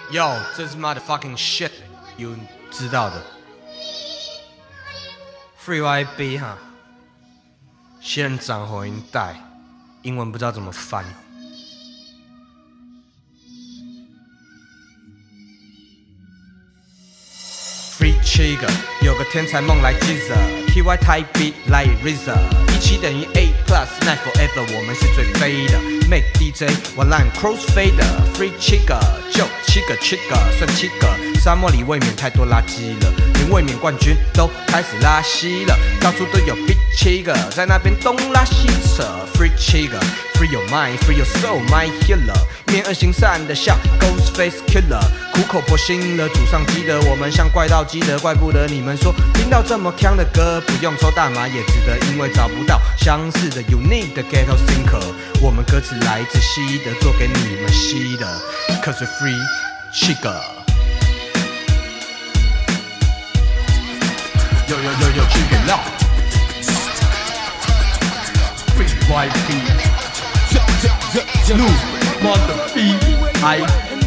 Yo， 这是 motherfucking shit， 有知道的。Free YB 哈，县长回音带，英文不知道怎么翻。Free Trigger， 有个天才梦来记着 ，TY 台 beat 来 RZA，17等于 A plus night forever， 我们是最飞的。Make DJ 玩烂 crossfader，Free Trigger 就7个 trigger， 算7个。沙漠里未免太多垃圾了，连卫冕冠军都开始拉稀了，到处都有 Big Trigger， 在那边东拉西扯。Free Trigger。Free your mind, free your soul, my healer。面恶行善的像 Ghostface Killer， 苦口婆心了，祖上积德，我们像怪盗基德，怪不得你们说听到这么强的歌，不用抽大麻也值得，因为找不到相似的 unique 的 ghetto thinker。我们歌词来自西的，做给你们吸的 ，Cause we're free trigger。Yo yo yo yo trigger now。Free YB。New mother B.I.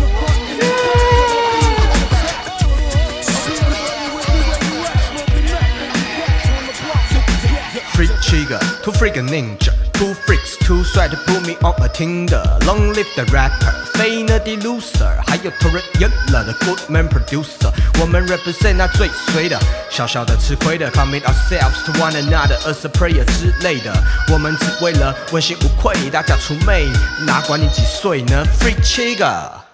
Free Trigger, too freaking ninja, two freaks, too 帅 to put me on a Tinder. Long live the rapper, Fainer the loser， 还有 Torre Yella 的 good man producer。我们 represent 那最衰的，小小的吃亏的 ，commit ourselves to one another as a prayer 之类的。我们只为了问心无愧，大家除魅，哪管你几岁呢 ？Free Trigger。